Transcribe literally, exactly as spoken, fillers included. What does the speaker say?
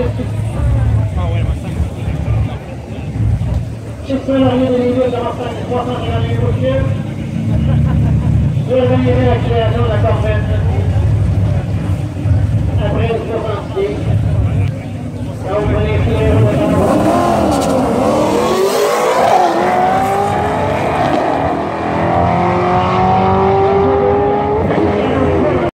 six salariés de niveau quarante-cinq trois cent cinquante-huit monsieur. Vous organisez l'accélération de la Corvette après soixante-six.